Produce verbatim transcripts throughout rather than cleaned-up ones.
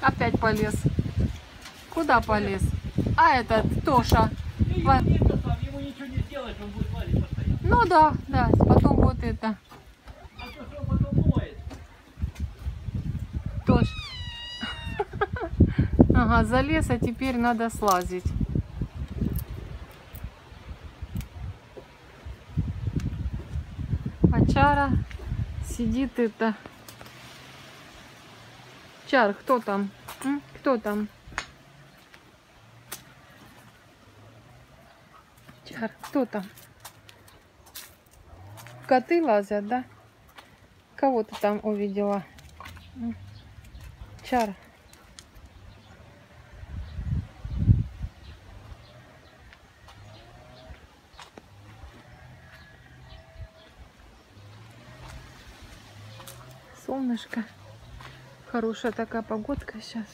Опять полез. Куда полез? А этот Тоша. Ему ничего не сделаешь, он будет лазить постоянно. Ну да, да, потом вот это. А то, что он потом моет. Тош. Ага, залез, а теперь надо слазить. А Чара сидит это. Чар, кто там? М? Кто там? Чар, кто там? Коты лазят, да? Кого ты там увидела? М? Чар. Солнышко. Хорошая такая погодка сейчас.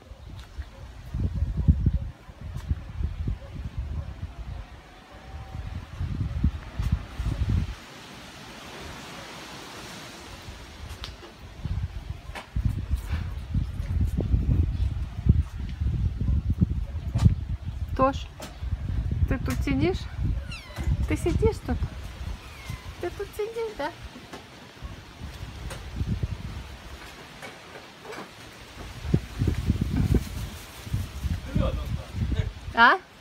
Тош, ты тут сидишь? Ты сидишь тут? Ты тут сидишь, да? А?